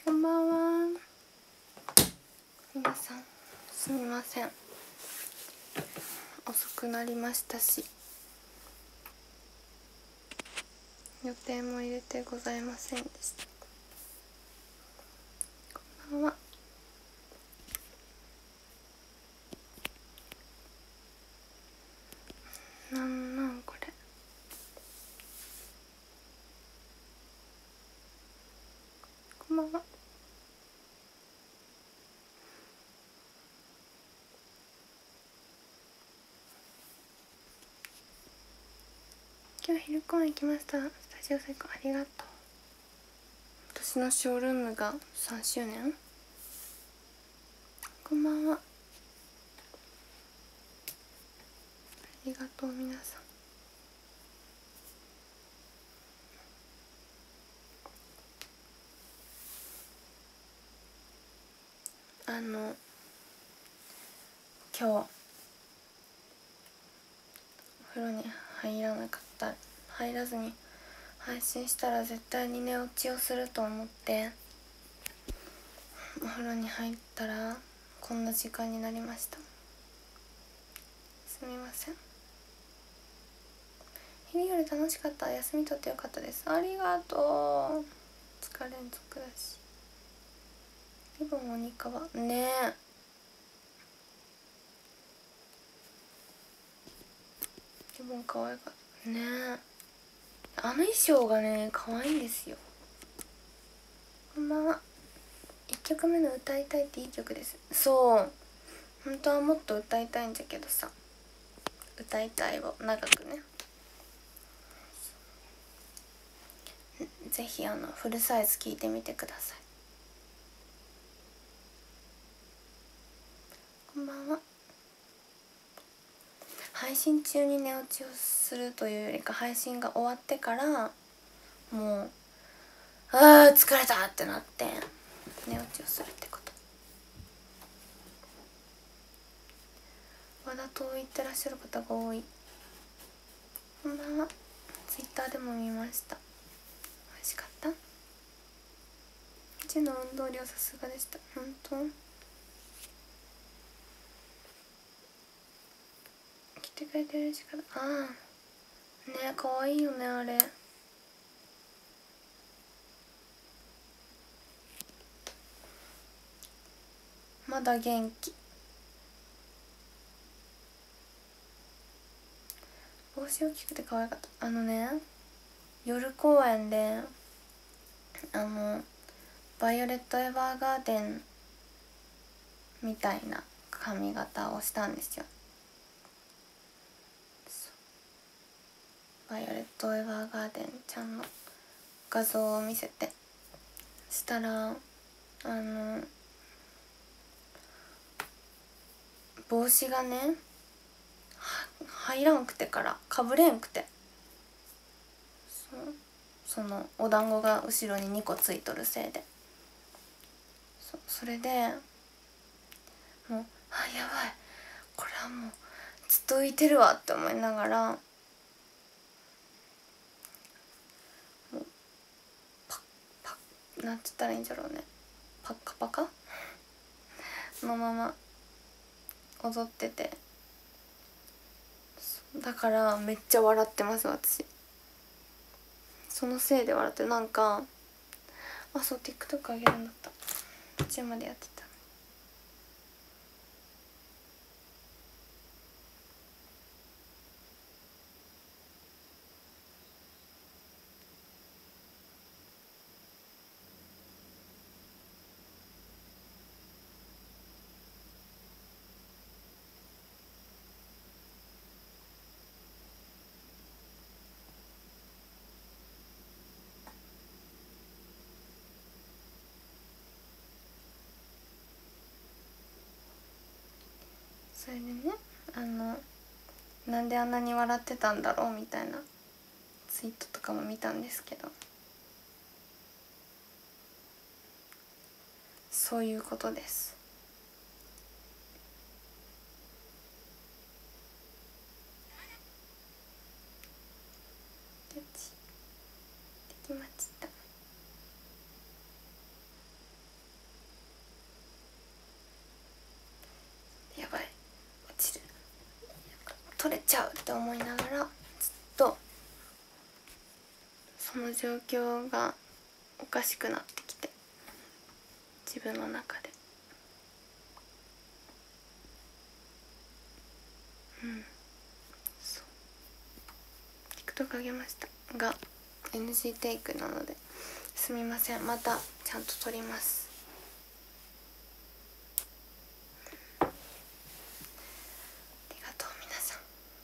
こんばんは。皆さんすみません、遅くなりましたし予定も入れてございませんでした。こんばんは。なんこれ。こんばんは。今日昼公演行きました。スタジオ最高、ありがとう。私のショールームが3周年。こんばんは。ありがとう皆さん。今日お風呂に入らずに配信したら絶対に寝落ちをすると思ってお風呂に入ったらこんな時間になりました。すみません。昼より楽しかった。休み取ってよかったです。ありがとう。2日連続だし。リボン鬼皮ねえ、リボン可愛かったねえ。あの衣装がね可愛いんですよ。こんばんは。1曲目の歌いたいっていい曲です。そう、本当はもっと歌いたいんじゃけどさ、歌いたいを長くね。ぜひフルサイズ聴いてみてください。こんばんは。配信中に寝落ちをするというよりか、配信が終わってからもう疲れたってなって寝落ちをするってこと。和田島行ってらっしゃる方が多い。こんばんは。ツイッターでも見ました。美味しかった。うちの運動量さすがでした。本当来てくれて嬉しかった。ああね、可愛いよねあれ。まだ元気。帽子大きくて可愛かった。夜公演でバイオレット・エヴァーガーデンみたいな髪型をしたんですよ。バイオレット・エヴァーガーデンちゃんの画像を見せて、したら帽子がね入らんくてからかぶれんくて、そのお団子が後ろに2個ついとるせいで、それでもうやばい、これはもうずっと浮いてるわって思いながら、もうパッパッなんて言ったらいいんじゃろうね、パッカパカのまま踊ってて、だからめっちゃ笑ってます私。そのせいで笑って、そう TikTok あげるんだった。途中までやってた。それでね、なんであんなに笑ってたんだろうみたいなツイートとかも見たんですけど、そういうことです。できました。 って思いながらずっとその状況がおかしくなってきて、自分の中でそう TikTok あげましたが NG テイクなのですみません。またちゃんと撮ります。ありがとう皆さん。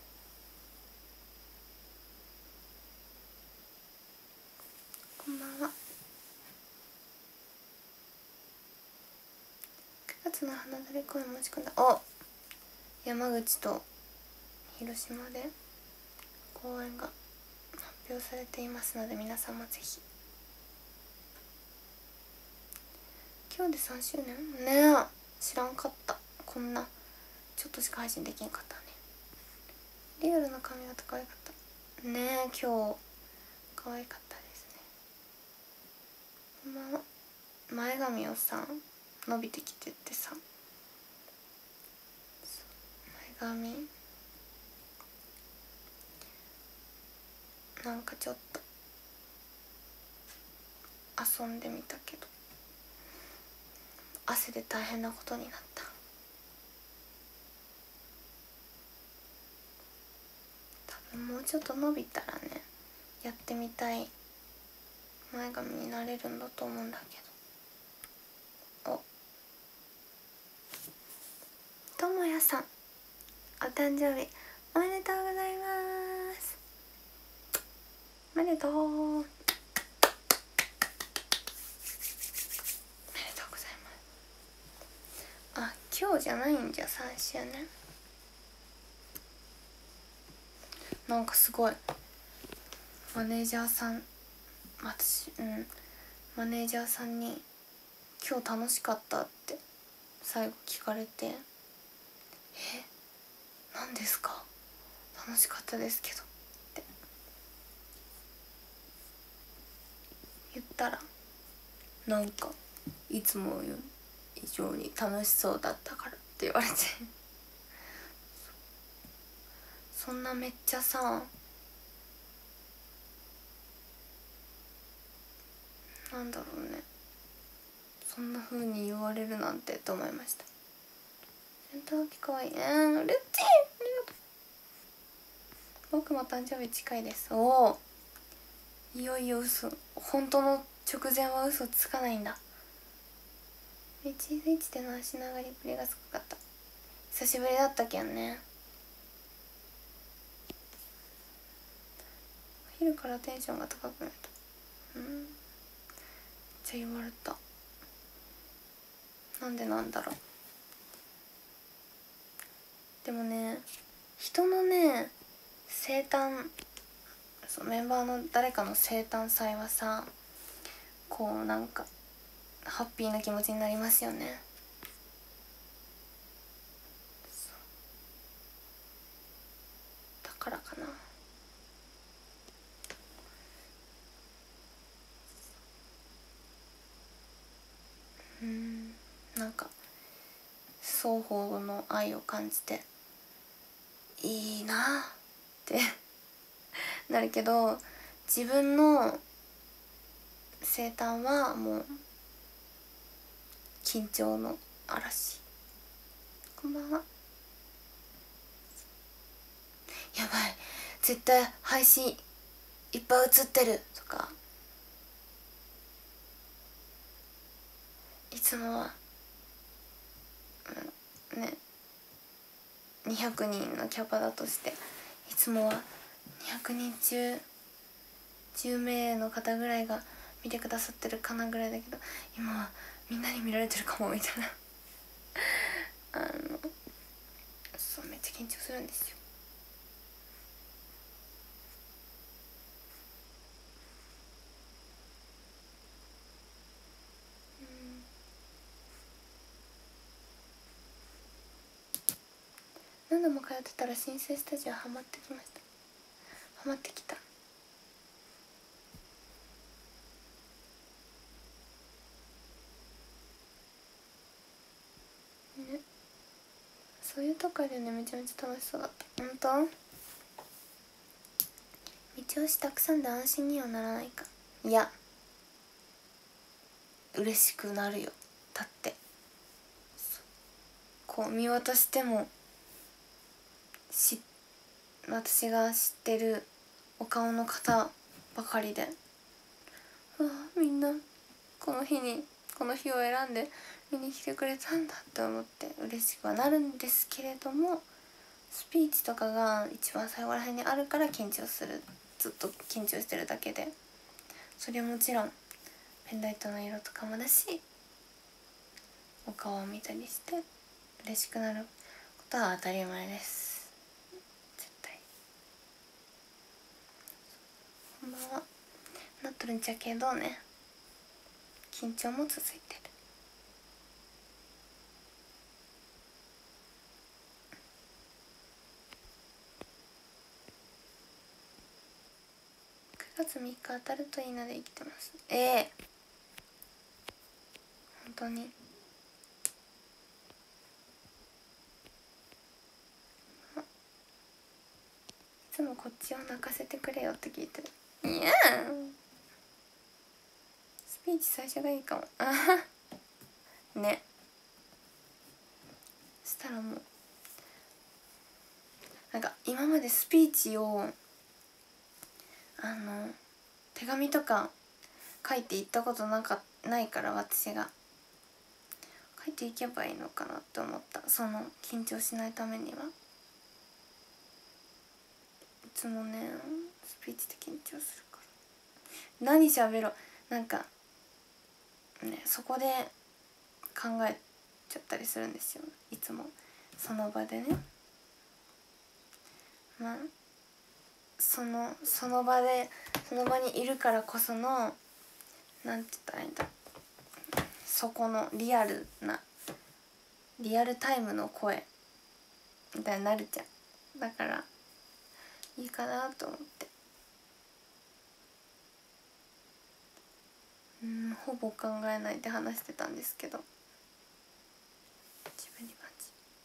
こんばんは。9月の花だれ公演申し込んだ。お、山口と広島で公演が発表されていますので、皆さんもぜひ。今日で3周年ねえ、知らんかった。こんなちょっとしか配信できんかったね。リアルな髪型可愛かったねえ。今日可愛かったですね。こんばんは。前髪をさ伸びてきてってさ、前髪なんかちょっと遊んでみたけど汗で大変なことになった。多分もうちょっと伸びたらね、やってみたい前髪になれるんだと思うんだけど。お、ともやさんお誕生日おめでとうございます。おめでとう、おめでとうございます。あ、今日じゃないんじゃ、3周年。なんかすごいマネージャーさん、私マネージャーさんに「今日楽しかった?」って最後聞かれて「え、何ですか？楽しかったですけど」って言ったら、なんかいつも以上に楽しそうだったからって言われてそんなめっちゃさ、なんだろうね、そんな風に言われるなんてと思いました。センターキかわいい。うれしい、ありがとう。僕も誕生日近いです。おお、いよいよ嘘、本当の直前は嘘つかないんだ。チーズ1での足の上がりっぷりがすごかった。久しぶりだったけんね。お昼からテンションが高くなった。めっちゃ言われた。なんでなんだろう。でもね、人のね生誕、そうメンバーの誰かの生誕祭はさ、こうなんかハッピーな気持ちになりますよね。だからかな。なんか双方の愛を感じていいなってなるけど、自分の生誕はもう緊張の嵐。こんばんは。やばい、絶対配信いっぱい映ってるとか、いつもはね200人のキャパだとして、いつもは200人中10名の方ぐらいが見てくださってるかなぐらいだけど、今はみんなに見られてるかもみたいなそう、めっちゃ緊張するんですよ。何度も通ってたらシンセスタジオハマってきました。ハマってきたね。そういうとこあるよね。めちゃめちゃ楽しそうだった。本当？ 張したくさんで安心にはならないか。いや嬉しくなるよ。だってこう見渡しても私が知ってるお顔の方ばかりで、うわみんなこの日を選んで見に来てくれたんだって思って嬉しくはなるんですけれども、スピーチとかが一番最後らへんにあるから緊張する。ずっと緊張してるだけで、それはもちろんペンライトの色とかもだし、お顔を見たりして嬉しくなることは当たり前です。絶対。こんばんは。なっとるんちゃけどね、緊張も続いてる。9月3日当たるといいので生きてます。本当に。いつもこっちを泣かせてくれよって聞いてる。いやスピーチ最初がいいかも。ね。そしたらもうなんか今までスピーチを手紙とか書いていったことないから、私が書いていけばいいのかなって思った。その緊張しないためには。いつもねスピーチで緊張するから、何喋ろうなんかね、そこで考えちゃったりするんですよ、いつもその場でね。まあその場にいるからこその、なんて言ったらいいんだ、そこのリアルタイムの声みたいになるじゃん。だからいいかなと思って、ほぼ考えないで話してたんですけど、自分にマジ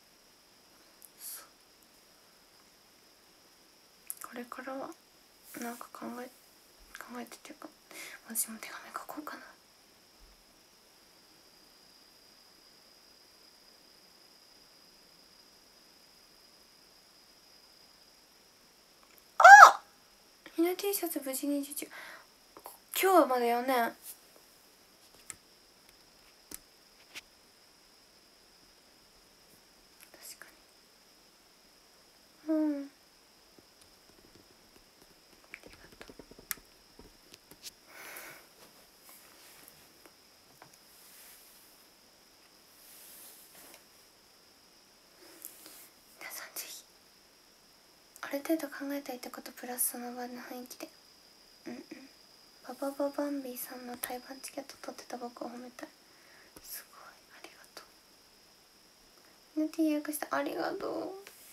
これからはなんか考えてっていうか、私も手紙書こうかな。ひな T シャツ無事に受注。今日はまだよね。確かに。ありがとう。皆さんぜひある程度考えておいたことプラスその場の雰囲気で。ババババンビーさんの対バンチケット取ってた僕を褒めたい。すごいありがとう。NT 予約してありがとう。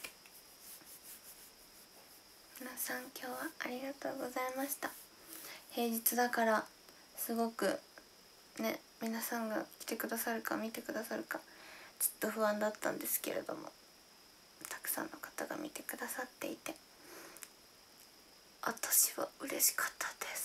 皆さん今日はありがとうございました。平日だからすごくね、皆さんが来てくださるか見てくださるかちょっと不安だったんですけれども、たくさんの方が見てくださっていて、私は嬉しかったです。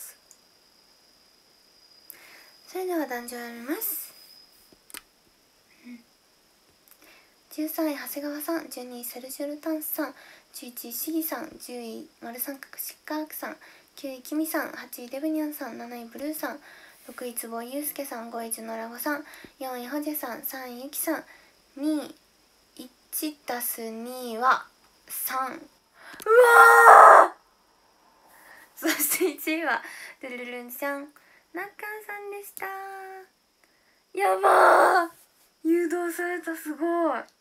それでは壇上を読みます。13位長谷川さん、12位セルジュルタンスさん、11位シギさん、10位丸三角シッカークさん、9位キミさん、8位デブニャンさん、7位ブルーさん、6位坪井祐介さん、5位ジュノラゴさん、4位ホジェさん、3位ユキさん、2位1たす2は3。うわー、そして1位はルルルンちゃんなっかんさんでした。やばー、誘導された、すごい。